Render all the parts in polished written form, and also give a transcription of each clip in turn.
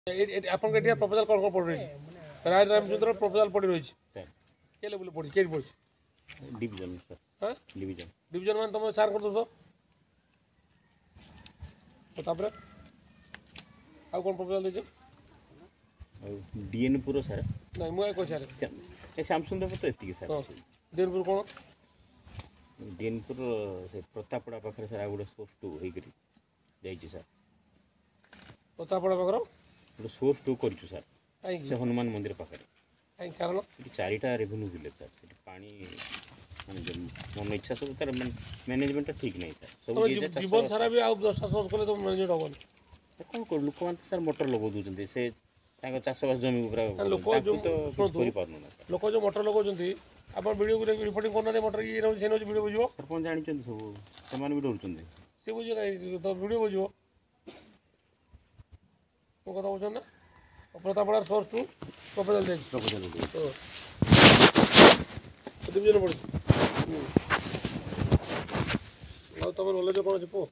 आपन के प्रपोजल कौन कौन पड़ रही राय रामचंद्र प्रपोजल पड़ रही के लेवल पड़ी के पड़ी डिवीजन सर हां डिवीजन डिवीजन मान तुम सार कर दोसो तो तापर आ कौन प्रपोजल देछ डीएन पुरो सर नहीं मुए को सर ए सैमसंग देबो तो एतिकी सर देनपुर कोन डीएन पुरो से प्रतापड़ा पाखरे सर आ गुडे सोर्स 2 हेई करी जाई छी सर प्रतापड़ा पाखरो गुडे सोर्स 2 करिछु सर आई से हनुमान मंदिर पाखरे आई कारण चारिटा रेवेन्यू विलेज सर से पानी माने मन इच्छा सब तार मैनेजमेंट ठीक नहीं सर सब जीवन सारा भी आ 10 वर्ष करे तो मैनेज होबन कौन कर लोक मान सर मोटर लगो दुचंती से ताको चाषबास जमी उपरा लोक जो तो करि पारनु ना लोक जो मोटर लगो जंती अपन वीडियो को रिपोर्टिंग करना दे मोटर ये रहउ सेनो वीडियो बुझियो सरपंच जानि चंदी सब समान भी डरचंदी से बुझियो काई तो वीडियो बुझियो को कथा बुझन ना प्रतापड़ा सोर्स टू प्रपोजल दे तो डिवीजन पड़ और तम नॉलेज कोन छिपो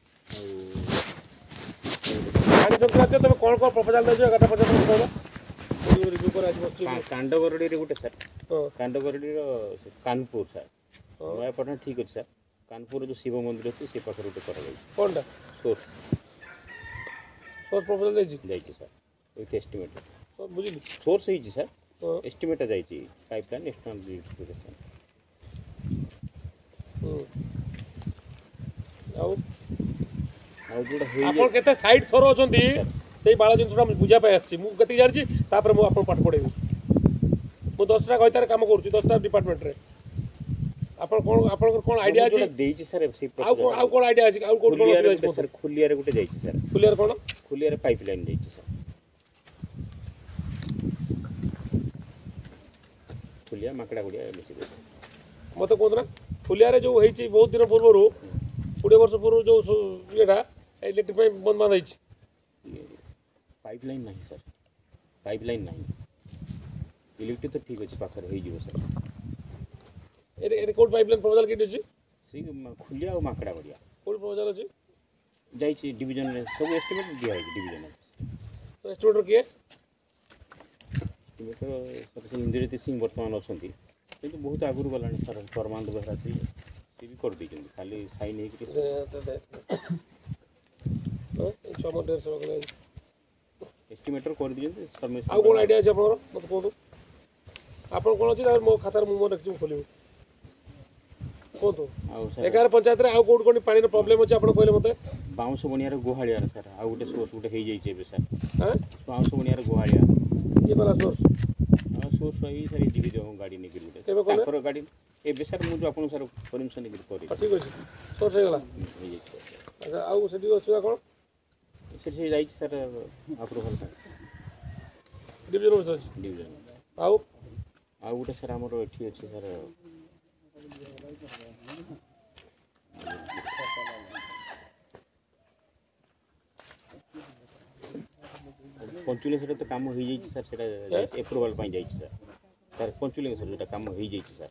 पानी संक्रांत तब कौन कौन प्रपोजल देजो 11 50 कहला रिव्यू कर आज बस कांडगरडी रे गुटे सर कांडगरडी रो कानपुर सर नया पटना ठीक अछि सर कानपुर जो शिव मंदिर अछि से पाखर गुटे कर गई कोनटा सोर्स प्रपोजल देछि जाई छी सर विथ एस्टिमेट तो बुझिली सोर्स ही सर एस्टिमेट जाई छी पाइपलाइन एक्सटर्नल ब्यूटिफिकेशन आपण केते साइड थरो अछंती सेही बाळ जिनसटा बुझा पाइ आछि मु कति जानि छी तापर मु आपण पाठ पढेबी मु 10 टा कहितार काम करूची 10 टा डिपार्टमेंट रे आपण कोन आईडिया अछि देई छी सर सी आउ कोन आईडिया अछि आउ कोन कोन सर खुलिया रे गुटे जाई छी सर खुलिया रे पाइपलाइन जाई छी सर खुलिया माकड़ा गुडिया मिसी मते कोन ना खुलिया रे जो होई छी बहुत दिन पूर्वरु 20 वर्ष पूर्व जो येडा इलेक्ट्रिक पाइप बंद बंद होई छी पाइपलाइन नहीं सर पाइपलाइन नहीं इलेक्ट्रिक तो ठीक अछि पाखर होई जीवो सर ए कोड पाइपलाइन प्रपोजल के दिछि सी खुलिया और माकड़ा गुडिया कोड प्रपोजल अछि जाई छी डिवीजन में सब एस्टिमेट दिया है डिवीजन में तो एस्टिमेटर के एस्टिमेटर सर इंद्रजीत सिंह वर्तमान अछंती किंतु बहुत आगुर गलानी सर परमानंद बेहरा थी सी भी कर दी खाली साइन है कि तो 6.5 गले एस्टिमेटर कर दिए सबमिशन आ कोन आईडिया अछि आपन मत कोन आपन कोन अछि मो खातार मु रखि खोलिबे को तो 11 पंचायत रे आ कोड कोन पानी रो प्रॉब्लम अछि आपन कहले मते बाउंस बनिया रे गोहालिया रे सर आ गुटे सोर्स गुटे हे जाई छै बे सर हां बाउंस बनिया रे गोहालिया ये वाला सोर्स सोर्स रही सर जीवी जो गाड़ी निकल गुटे ताकर गाड़ी ए बे सर मु जो आपन सर परमिशन निकल करी ठीक अछि सोर्स हे गला अच्छा आ सेठी अछि कोन से जाई सर अप्रूवल डिवीजन में अछि डिवीजन आ गुटे सर हमरो एठी अछि सर पंचुलेश्वर तो काम हो जाई सर सेटा अप्रूवल पाई जाई सर सर पंचुलेश्वर जेटा काम हो जाई सर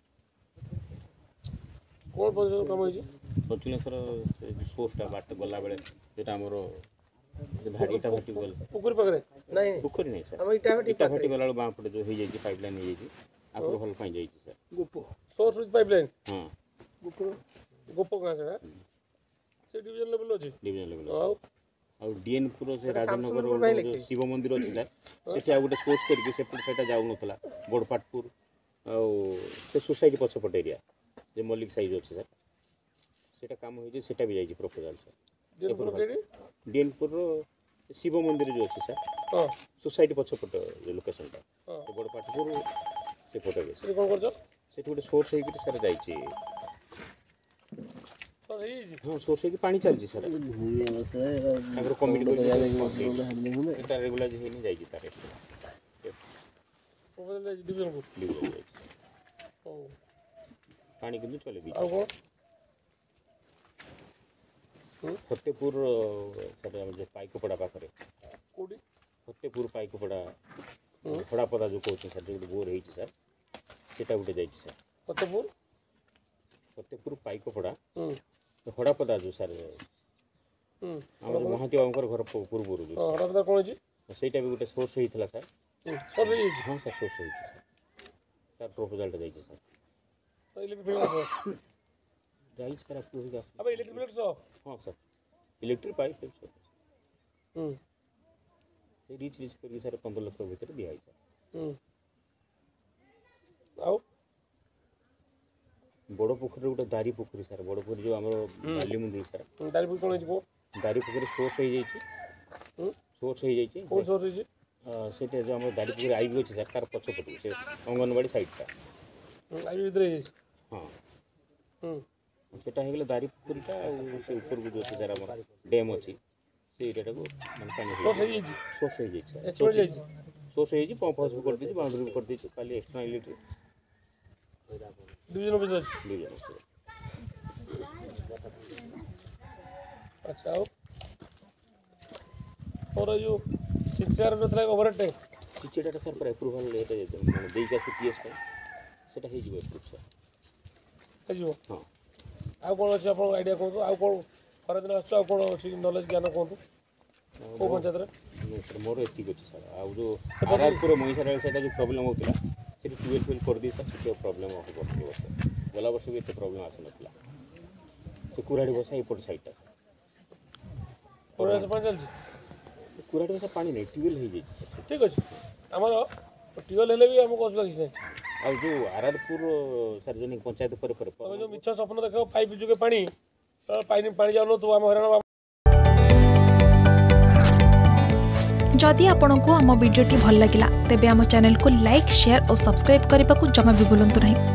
कोन पंचुलेश्वर काम होई पंचुलेश्वर सोर्सटा बाट गला बेले जेटा हमरो भाटीटा भाटी बोल पुकुरी पकरे नहीं पुकुरी नहीं सर हम इटा भाटी गला बां पटे जो हो जाई पाइपलाइन हो जाई अप्रूवल पाई जाई सर गुप्पो सोर्स विथ पाइपलाइन हां गुप्पो कहां से डिवीजन लेवल अछि डिवीजन लेवल और डीएन पुरो से राजनगर शिव मंदिर अछि सर सेटा गुटे सोर्स करके सेटा जाउ नथला गोडपाटपुर और से सोसाइटी पछ पट एरिया जे मल्लिक साइज अछि सर सेटा काम होई जे सेटा भी जाई प्रपोजल सर डीएन पुरो शिव मंदिर जो अछि सर हां सोसाइटी पछ पट लोकेशन ता गोडपाटपुर से फोटो के से कोन करजो सेठी गुटे सोर्स हेई कि सर जाई छी हाँ सोर्स की पानी चलजी सर अगर कमिटी को एटा रेगुलर जे नहीं जाई तारे प्रपोजल डिवीजन को पानी किंतु चले भी आ को फतेहपुर सर जो पाइकोपड़ा पाखरे कोडी फतेहपुर पाइकोपड़ा थोड़ा पता जो कहते सर जो बोर है सर सेटा गुटे जाई सर फतेहपुर पाइकोपड़ा हड़ापदा जो सर महाती बाबूर घर पूर्व हड़ापदा कौन ସେଇଟା ବି ଗୋଟେ ସୋର୍ସ ହେଇଥିଲା ସାର୍। ସର୍ ହେଇଯାଇଛି ହଁ ସାର୍ ସୋର୍ସ ହେଇଛି ସାର୍, ତାର ପ୍ରପୋଜାଲଟା ଯାଇଛି ସାର୍। ଇଲେକ୍ଟ୍ରିକ୍ ଯାଇଛି ସାର୍ ଆପ୍ରୁଭ୍ ହେଇକି अब इलेक्ट्रिक बिल सो ହଁ ସାର୍ ଇଲେକ୍ଟ୍ରିକ୍ ପାଇପ୍ ସେ हम्म ରିଚ୍ କରିକି ସାର୍ 15 ଲକ୍ଷ ଭିତରେ ଦିଆହେଇଛି। ଆଉ ବଡ଼ ପୋଖରୀରେ ଗୋଟେ ଦାରି ପୋଖରୀ ସାର୍, ବଡ଼ ପୋଖରୀ ଯେଉଁ ଆମର ବାଲିମୁଣ୍ଡଳି ସାର୍, दारी कोन हिजबो ଦାରି ପୋଖରୀ ସୋର୍ସ ହେଇଯାଇଛି, ସୋର୍ସ ହେଇଯାଇଛି। कोन सोर्स हिज ସେଇଟା ଯେଉଁ ଆମର ଦାରି ପୋଖରୀ ଆଇବି ଅଛି ସାର୍, ତାର ପଛପଟେ ସେ ଅଙ୍ଗନବାଡ଼ି ସାଇଡ଼୍ଟା। आई इधर हिज ହଁ हम्म ସେଟା ହେଇଗଲେ ଦାରି ପୋଖରୀଟା ଆଉ ସେ ଉପରକୁ ଯେଉଁ ଅଛି ସାର୍ ଆମର ଡ୍ୟାମ୍ ଅଛି ସେ ଏରିଆଟାକୁ ମାନେ ପାଣି सोर्स हिज ସୋର୍ସ ହେଇଯାଇଛି ସାର୍। एचपीएल हिज ସୋର୍ସ ହେଇଛି, ପମ୍ପ ହାଉସ୍ ବି କରିଦେଇଛି, ବାଉଣ୍ଡରୀ ବି କରିଦେଇଛୁ, ଖାଲି ଏକ୍ସଟ୍ରା ଇଲେକ୍ଟ୍ରିକ୍ डिवीजन ऑफिस अछि डिवीजन। अच्छा आओ और जो शिक्षार नथला ओवर टैंक କିଛିଟା ସାର୍ ପୁରା ଆପ୍ରୁଭାଲ୍ ଏଇଟା ମାନେ ଦେଇକି ଆସି ପିଏସ୍ ପାଇଁ ସେଇଟା ହେଇଯିବ ଆପ୍ରୁଭ୍ ସାର୍। हिजबो ହଁ ଆଉ कोन अछि आपन आइडिया कोन ଆଉ कोन खरा दिन आछ ଆଉ कोन अछि नॉलेज ज्ञान कोन को पंचायत रे ସାର୍ ମୋର ଏତିକି ଅଛି ସାର୍। ଆଉ ଯେଉଁ ଆରାରପୁର ମହିଷାରାଳ ସେଇଟା ଯେଉଁ ପ୍ରୋବ୍ଲେମ୍ ହେଉଥିଲା ସେଠି ଟ୍ୟୁବଲ୍ ଫ୍ୟୁଲ୍ କରିଦେଇ ସାର୍, ସେଠି ଆଉ ପ୍ରୋବ୍ଲେମ୍ ହେବ ବର୍ଷ ଗଲା ବର୍ଷ ବି ଏତେ ପ୍ରୋବ୍ଲେମ୍ ଆସିନଥିଲା। ସେ କୁରାଡ଼ି ବସା ଏପଟ ସାଇଡ଼୍ଟା पूरा पानी चलछि କୁରାଡ଼ି ବସା ପାଣି ନାହିଁ, ଟ୍ୟୁବଲ୍ ହେଇଯାଇଛି ସାର୍। ठीक अछि हमर टिओल हेले भी हमको असुविधा किछ नै ଆଉ ଯେଉଁ ଆରାରପୁର ସାର୍वଜନିକ ପଞ୍ଚାୟତ ପରେ ପରେ तमे जो मिछ सपन देखो पाइप जुगे पानी पानी पानी जानो तो हम हैरान जदि आपंक आम भिडी भल लगा तेब आम चैनल को लाइक शेयर और सब्सक्राइब करने को जमा भी भूलु नहीं।